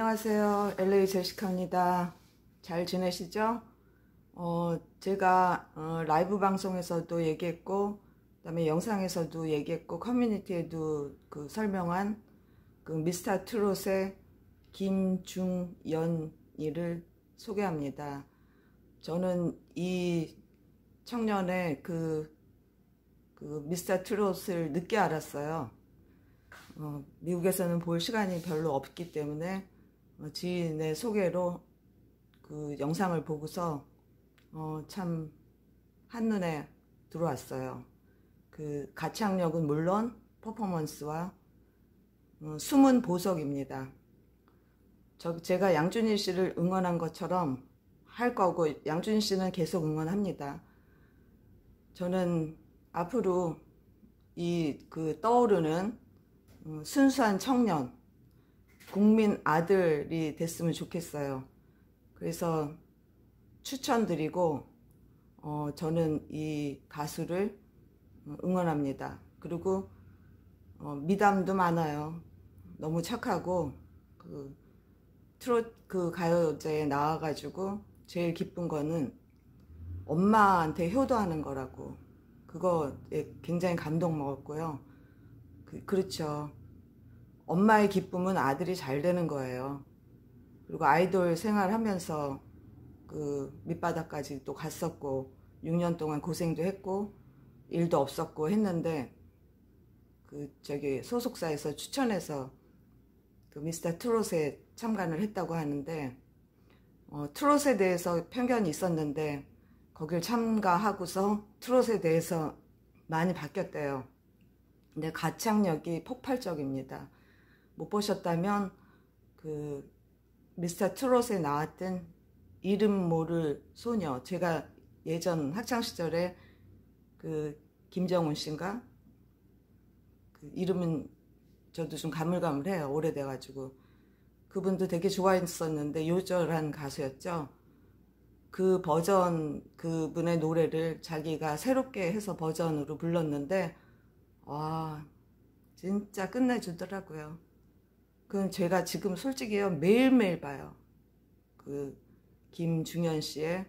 안녕하세요. LA 제시카입니다. 잘 지내시죠? 제가 라이브 방송에서도 얘기했고, 그다음에 영상에서도 얘기했고, 커뮤니티에도 설명한 미스터 트롯의 김중연이를 소개합니다. 저는 이 청년의 미스터 트롯을 늦게 알았어요. 미국에서는 볼 시간이 별로 없기 때문에 지인의 소개로 그 영상을 보고서 참 한눈에 들어왔어요. 그 가창력은 물론 퍼포먼스와 숨은 보석입니다. 제가 양준일 씨를 응원한 것처럼 할 거고, 양준일 씨는 계속 응원합니다. 저는 앞으로 떠오르는 순수한 청년, 국민 아들이 됐으면 좋겠어요. 그래서 추천드리고, 저는 이 가수를 응원합니다. 그리고 미담도 많아요. 너무 착하고, 트롯 가요제에 나와가지고 제일 기쁜 거는 엄마한테 효도하는 거라고. 그거에 굉장히 감동 먹었고요. 그렇죠. 엄마의 기쁨은 아들이 잘 되는 거예요. 그리고 아이돌 생활하면서 밑바닥까지 또 갔었고, 6년 동안 고생도 했고, 일도 없었고 했는데, 소속사에서 추천해서 미스터 트롯에 참관을 했다고 하는데, 트롯에 대해서 편견이 있었는데, 거길 참가하고서 트롯에 대해서 많이 바뀌었대요. 근데 가창력이 폭발적입니다. 못 보셨다면 미스터 트롯에 나왔던 이름 모를 소녀, 제가 예전 학창 시절에 김정훈 씨인가 이름은 저도 좀 가물가물해요. 오래돼가지고. 그분도 되게 좋아했었는데 요절한 가수였죠. 그분의 노래를 자기가 새롭게 해서 버전으로 불렀는데, 와, 진짜 끝내주더라고요. 그건 제가 지금 솔직히요, 매일매일 봐요. 김중현 씨의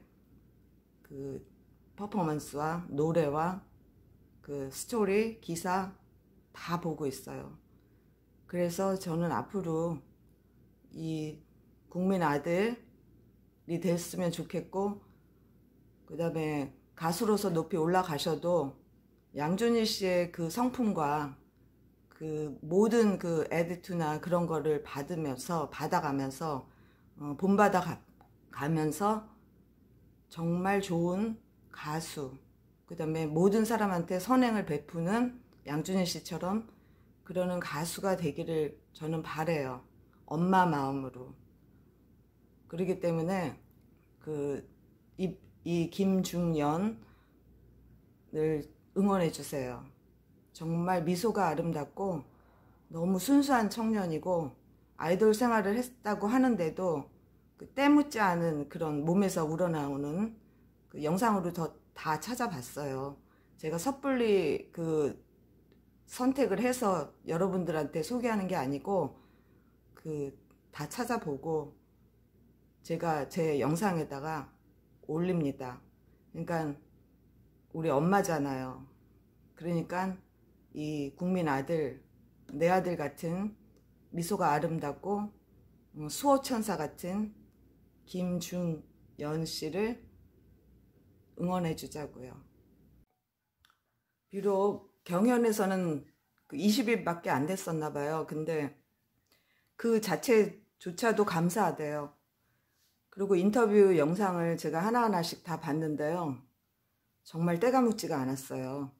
퍼포먼스와 노래와 스토리, 기사 다 보고 있어요. 그래서 저는 앞으로 이 국민 아들이 됐으면 좋겠고, 그 다음에 가수로서 높이 올라가셔도 양준일 씨의 성품과 모든 에디투나 그런 거를 받아가면서 본받아가면서 정말 좋은 가수, 그 다음에 모든 사람한테 선행을 베푸는 양준일 씨처럼 그러는 가수가 되기를 저는 바래요. 엄마 마음으로. 그렇기 때문에 이 김중연을 응원해 주세요. 정말 미소가 아름답고 너무 순수한 청년이고, 아이돌 생활을 했다고 하는데도 때묻지 않은 그런 몸에서 우러나오는 영상으로 다 찾아봤어요. 제가 섣불리 선택을 해서 여러분들한테 소개하는 게 아니고 다 찾아보고 제가 제 영상에다가 올립니다. 그러니까 우리 엄마잖아요. 그러니까 이 국민 아들, 내 아들 같은 미소가 아름답고 수호천사 같은 김중연 씨를 응원해 주자고요. 비록 경연에서는 20일밖에 안 됐었나 봐요. 근데 그 자체조차도 감사하대요. 그리고 인터뷰 영상을 제가 하나하나씩 다 봤는데요. 정말 때가 묻지가 않았어요.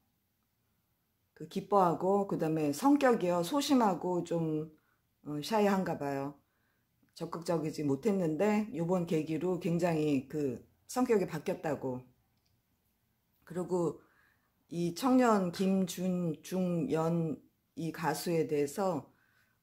기뻐하고, 그 다음에 성격이요, 소심하고 좀 샤이한가 봐요. 적극적이지 못했는데 이번 계기로 굉장히 성격이 바뀌었다고. 그리고 이 청년 김중연 이 가수에 대해서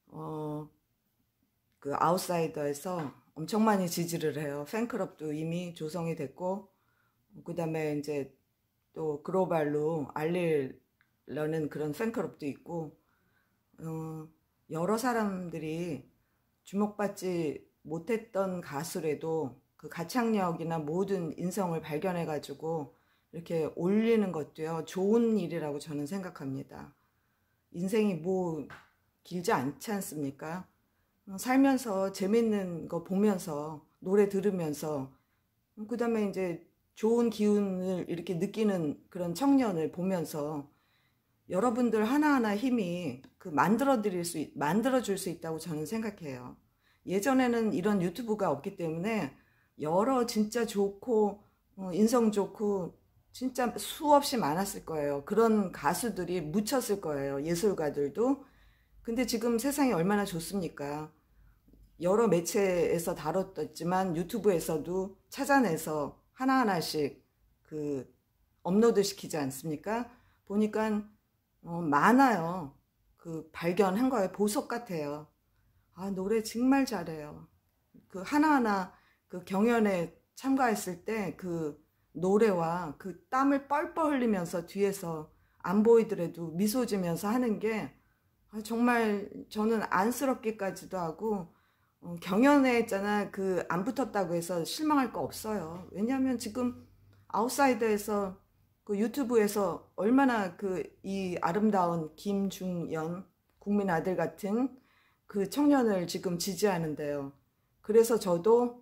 아웃사이더에서 엄청 많이 지지를 해요. 팬클럽도 이미 조성이 됐고, 그 다음에 이제 또 글로벌로 알리려는 그런 팬클럽도 있고, 여러 사람들이 주목받지 못했던 가수라도 그 가창력이나 모든 인성을 발견해가지고 이렇게 올리는 것도요, 좋은 일이라고 저는 생각합니다. 인생이 뭐 길지 않지 않습니까? 살면서 재밌는 거 보면서, 노래 들으면서, 그 다음에 이제 좋은 기운을 이렇게 느끼는 그런 청년을 보면서 여러분들 하나하나 힘이 그 만들어줄 수 있다고 저는 생각해요. 예전에는 이런 유튜브가 없기 때문에 여러 진짜 좋고, 인성 좋고, 진짜 수없이 많았을 거예요. 그런 가수들이 묻혔을 거예요. 예술가들도. 근데 지금 세상이 얼마나 좋습니까? 여러 매체에서 다뤘지만 유튜브에서도 찾아내서 하나하나씩 그 업로드 시키지 않습니까? 보니까 많아요. 그 발견한 거예요. 보석 같아요. 아, 노래 정말 잘해요. 그 하나하나 그 경연에 참가했을 때 그 노래와 그 땀을 뻘뻘 흘리면서 뒤에서 안 보이더라도 미소 지면서 하는 게 정말 저는 안쓰럽기까지도 하고, 경연에 있잖아, 그 안 붙었다고 해서 실망할 거 없어요. 왜냐하면 지금 아웃사이더에서 그 유튜브에서 얼마나 그 이 아름다운 김중연 국민 아들 같은 그 청년을 지금 지지하는데요. 그래서 저도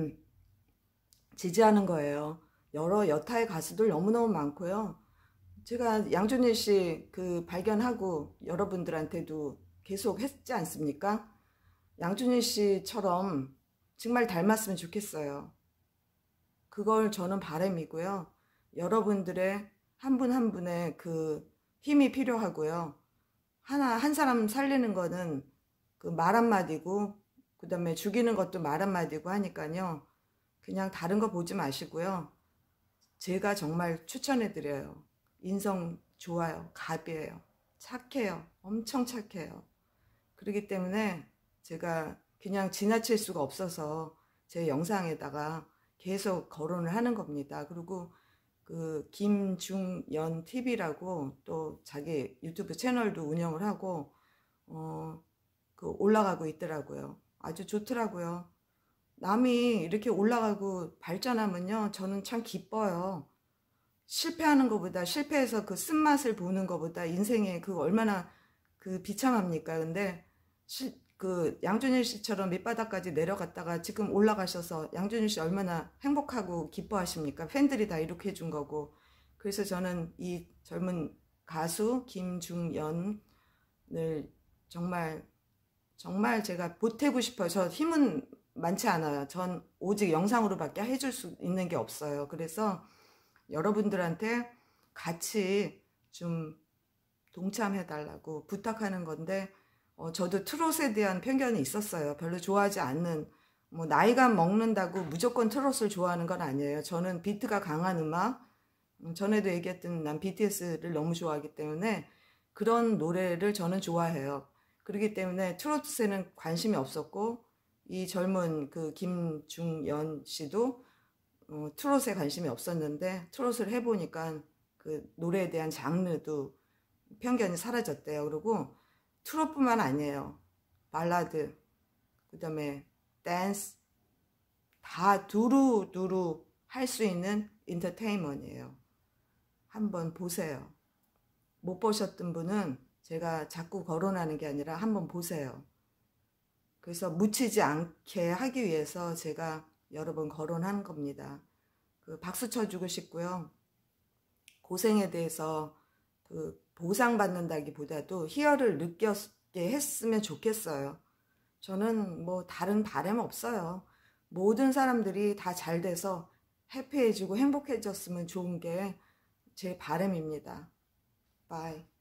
지지하는 거예요. 여러 여타의 가수들 너무너무 많고요. 제가 양준일 씨 그 발견하고 여러분들한테도 계속 했지 않습니까? 양준일 씨처럼 정말 닮았으면 좋겠어요. 그걸 저는 바람이고요. 여러분들의 한 분 한 분의 그 힘이 필요하고요. 한 사람 살리는 거는 그 말 한마디고, 그 다음에 죽이는 것도 말 한마디고 하니까요. 그냥 다른 거 보지 마시고요. 제가 정말 추천해드려요. 인성 좋아요. 갑이에요. 착해요. 엄청 착해요. 그렇기 때문에 제가 그냥 지나칠 수가 없어서 제 영상에다가 계속 거론을 하는 겁니다. 그리고 그 김중연 TV라고 또 자기 유튜브 채널도 운영을 하고 그 올라가고 있더라고요. 아주 좋더라고요. 남이 이렇게 올라가고 발전하면요, 저는 참 기뻐요. 실패하는 것보다, 실패해서 그 쓴맛을 보는 것보다 인생에 그 얼마나 그 비참합니까? 근데 그 양준일 씨처럼 밑바닥까지 내려갔다가 지금 올라가셔서 양준일 씨 얼마나 행복하고 기뻐하십니까? 팬들이 다 이렇게 해준 거고. 그래서 저는 이 젊은 가수 김중연을 정말 정말 제가 보태고 싶어요. 저 힘은 많지 않아요. 전 오직 영상으로밖에 해줄 수 있는 게 없어요. 그래서 여러분들한테 같이 좀 동참해달라고 부탁하는 건데, 저도 트롯에 대한 편견이 있었어요. 별로 좋아하지 않는, 뭐 나이가 먹는다고 무조건 트롯을 좋아하는 건 아니에요. 저는 비트가 강한 음악, 전에도 얘기했던 난 BTS를 너무 좋아하기 때문에 그런 노래를 저는 좋아해요. 그렇기 때문에 트로트에는 관심이 없었고, 이 젊은 그 김중연 씨도 트롯에 관심이 없었는데 트롯을 해보니까 그 노래에 대한 장르도 편견이 사라졌대요. 그리고 트롯뿐만 아니에요. 발라드, 그 다음에 댄스, 다 두루두루 할 수 있는 인터테인먼트예요. 한번 보세요. 못 보셨던 분은 제가 자꾸 거론하는 게 아니라 한번 보세요. 그래서 묻히지 않게 하기 위해서 제가 여러 번 거론한 겁니다. 그 박수 쳐주고 싶고요. 고생에 대해서 그 보상받는다기보다도 희열을 느꼈게 했으면 좋겠어요. 저는 뭐 다른 바람 없어요. 모든 사람들이 다 잘 돼서 해피해지고 행복해졌으면 좋은 게 제 바람입니다. 바이.